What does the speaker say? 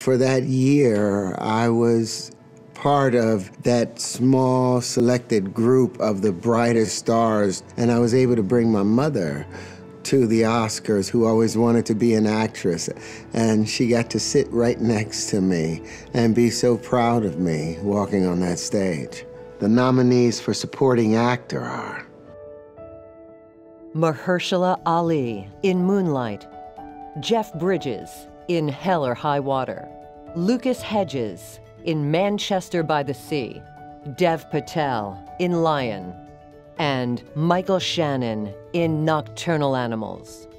For that year, I was part of that small selected group of the brightest stars, and I was able to bring my mother to the Oscars, who always wanted to be an actress, and she got to sit right next to me and be so proud of me walking on that stage. The nominees for supporting actor are Mahershala Ali in Moonlight, Jeff Bridges in Hell or High Water, Lucas Hedges in Manchester by the Sea, Dev Patel in Lion, and Michael Shannon in Nocturnal Animals.